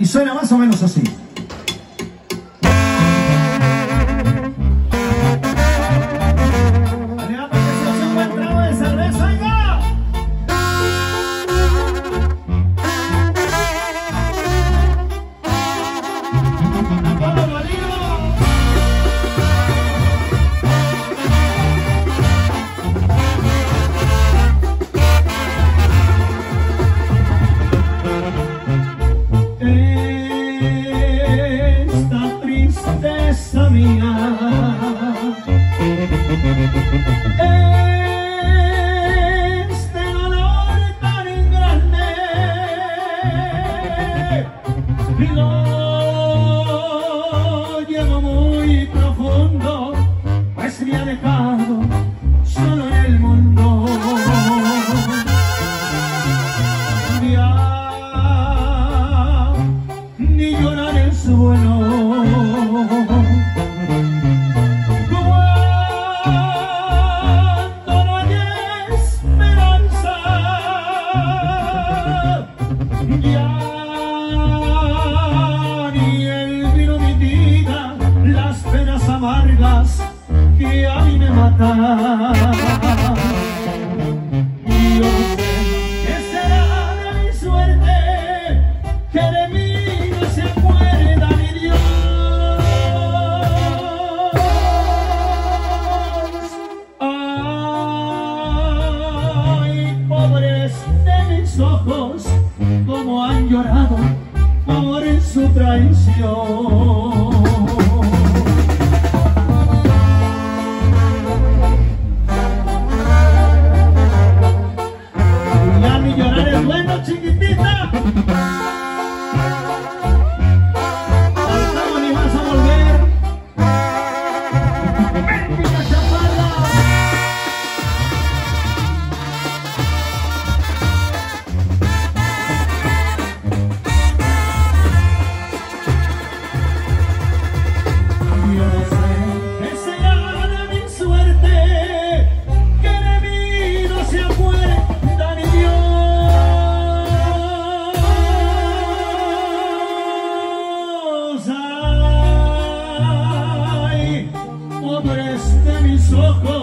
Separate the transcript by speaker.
Speaker 1: Y suena más o menos así.
Speaker 2: Tristeza mía, este dolor tan grande lo llevo muy profundo, pues me ha dejado solo en el mundo. Ya ni llorar es bueno. Ya ni el vino mitiga las penas amargas que a mí me matan. Y yo no sé qué será de mi suerte, que de mí no se acuerda ni Dios. Ay, pobres de mis ojos, como han llorado por su traición. Ya mi llorar es bueno, chiquitita. Al cabo ni vas a volver. Bendiga chaparra. Pobres de mis ojos.